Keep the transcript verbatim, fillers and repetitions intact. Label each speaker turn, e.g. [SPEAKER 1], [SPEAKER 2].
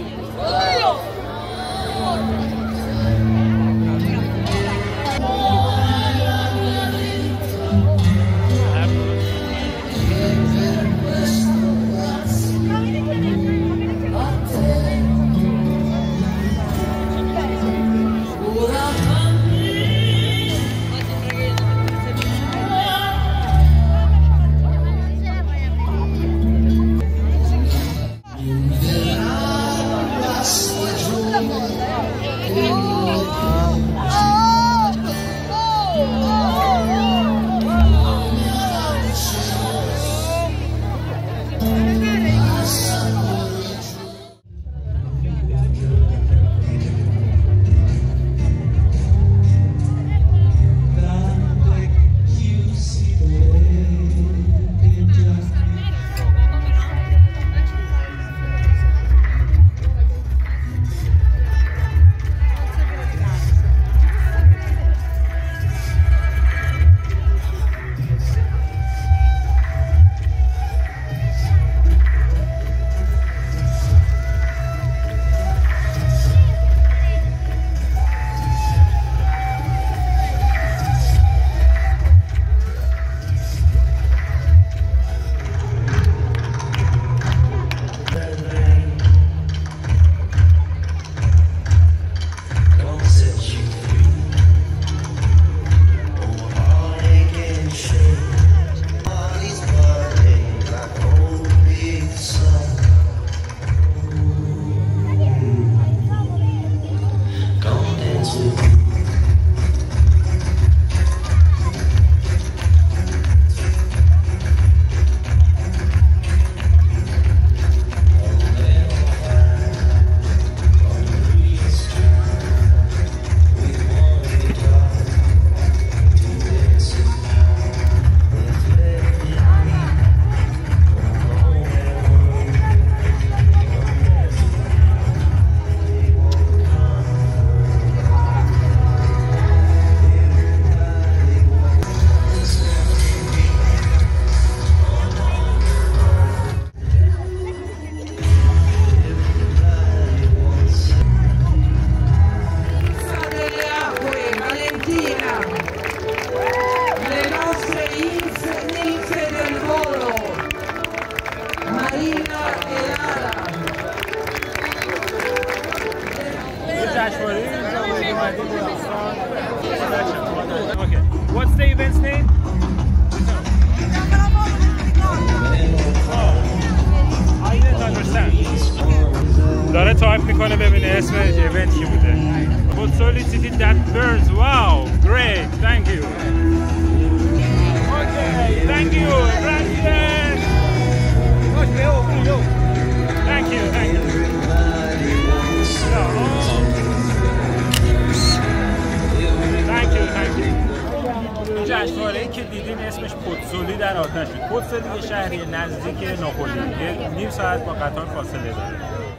[SPEAKER 1] Okay. What's the event's name? Oh, I didn't understand. داره تایپ میکنه ببینه اسم ایونت چی بوده. Pozzuoli city that burns. Wow, great. Thank you. Okay, thank you. President. Thank you, thank you. Thank you, thank you. جشنواره‌ای که دیدین اسمش پوتزولی در آتش بود. پوتزولی یه شهری نزدیک ناپولی. یه نیم ساعت با قطار فاصله داره.